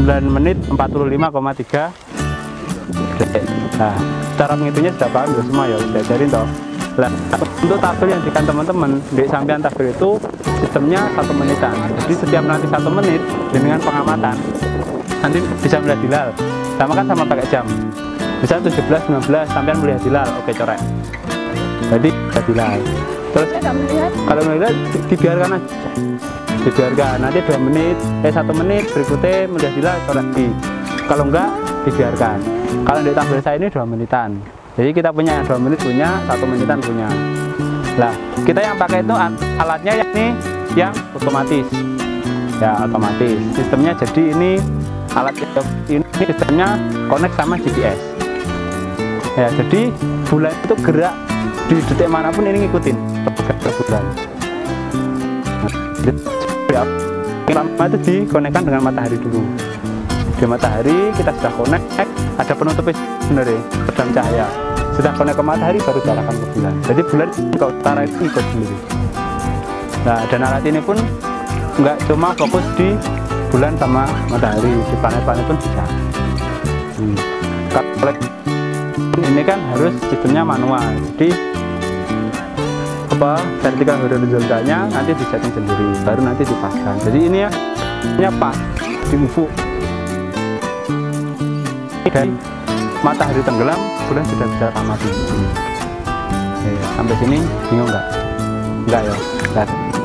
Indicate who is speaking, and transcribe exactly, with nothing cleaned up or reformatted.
Speaker 1: sembilan menit empat puluh lima koma tiga detik. Nah, cara menghitungnya sudah paham ya semua ya, sudah ajarin toh. Nah, untuk tabel yang dikatakan teman-teman di samping tabel itu sistemnya satu menitan. Jadi setiap nanti satu menit dengan pengamatan nanti bisa melihat hilal. Sama kan sama pakai jam. Bisa tujuh belas sembilan belas sampai melihat hilal. Oke, coret. Jadi melihat hilal. Terus kalau melihat dibiarkan aja. Dibiarkan nanti dua menit, eh satu menit berikutnya melihat hilal coret di. Kalau enggak dibiarkan. Kalau di tabel saya ini dua menitan. Jadi kita punya yang dua menit punya, satu menitan punya. Nah, kita yang pakai itu alatnya yang ini yang otomatis. Ya, otomatis. Sistemnya jadi ini alat ini sistemnya connect sama G P S. Ya, jadi bulan itu gerak di detik manapun ini ngikutin gerak bulan. Nah, pertama itu dikonekkan dengan matahari dulu. Di matahari kita sudah connect, ada penutupnya sebenarnya, redam cahaya. Sudah connect ke matahari baru diarahkan ke bulan. Jadi bulan ke utara itu ikut sendiri. Nah, dan alat ini pun nggak cuma fokus di bulan sama matahari, di planet-planet pun bisa. Hmm. Kalau ini kan harus sistemnya manual. Jadi apa vertikal horizontалnya nanti disetting sendiri, baru nanti dipasang. Jadi ini ya, ini pas di ufuk. Dari matahari tenggelam, bulan sudah bisa amati. Oke, sampai sini bingung nggak? Nggak ya? Nggak.